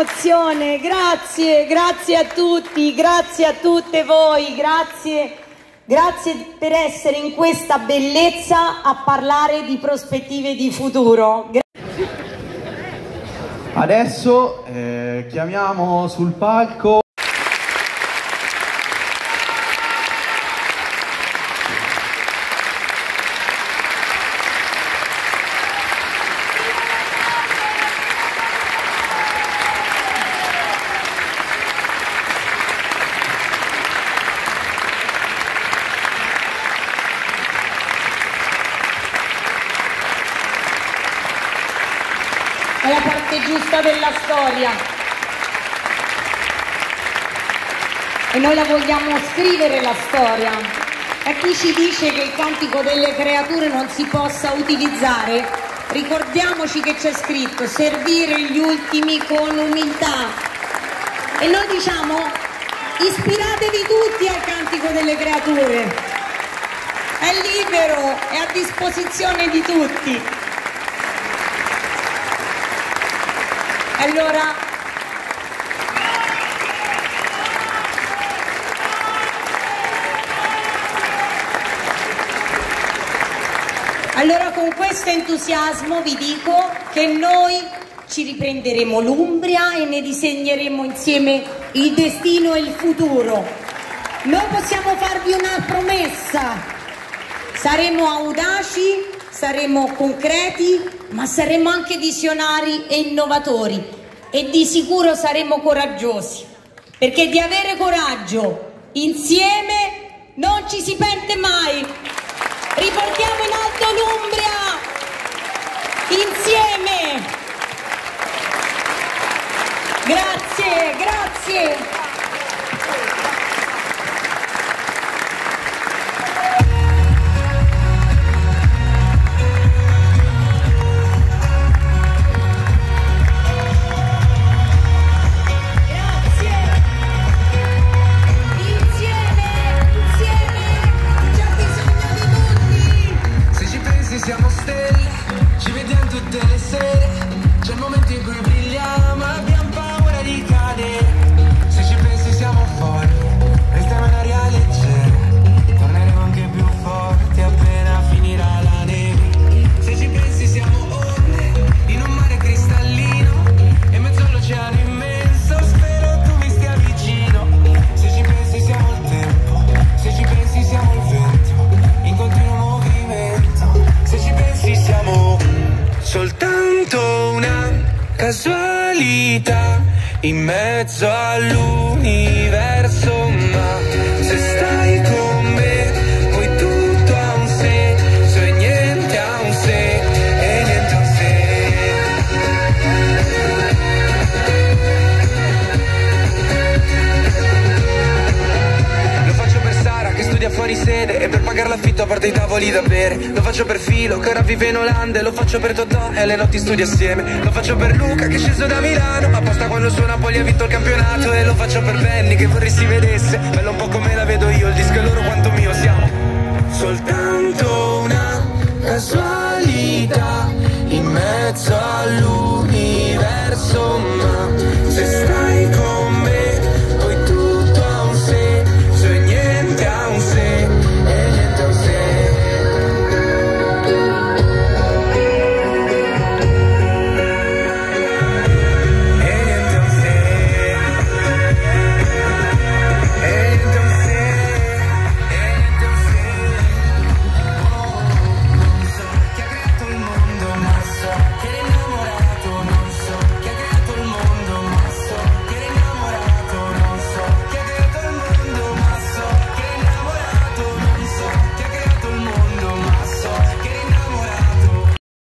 emozione, grazie, grazie a tutti, grazie a tutte voi, grazie per essere in questa bellezza a parlare di prospettive di futuro. Adesso chiamiamo sul palco È la parte giusta della storia e noi la vogliamo scrivere la storia. A chi ci dice che il cantico delle creature non si possa utilizzare, ricordiamoci che c'è scritto servire gli ultimi con umiltà e noi diciamo ispiratevi tutti al cantico delle creature, è libero, è a disposizione di tutti. Allora con questo entusiasmo vi dico che noi ci riprenderemo l'Umbria e ne disegneremo insieme il destino e il futuro. Noi possiamo farvi una promessa: saremo audaci, saremo concreti, ma saremo anche visionari e innovatori e di sicuro saremo coraggiosi, perché di avere coraggio insieme non ci si pente mai. Riportiamo in alto l'Umbria insieme. Grazie, grazie. Siamo stelle, ci vediamo tutte le sere, c'è il momento in cui brilliamo, abbiamo paura di cadere. Se ci pensi siamo forti, restiamo in aria leggera, torneremo anche più forti appena finirà la neve. Se ci pensi siamo onde, in un mare cristallino, e in mezzo all'oceano immenso, spero tu mi stia vicino. Se ci pensi siamo il tempo, se ci pensi siamo il vento, in continuo movimento. Se ci pensi siamo soltanto una casualità in mezzo all'universo, ma se stai con me poi tutto ha un senso e niente ha un se e niente ha un se. Lo faccio per Sara che studia fuori sede e per pagare l'affitto a parte i tavoli da bere. Lo faccio per Filo che ora vive in Olanda, e lo faccio per Totò e alle notti studia assieme. Lo faccio per Luca che è sceso da Milano apposta quando il suo Napoli ha vinto il campionato. E lo faccio per Benny che vorrei si vedesse, bella un po' come la vedo io, il disco è loro quanto mio. Siamo soltanto una casualità in mezzo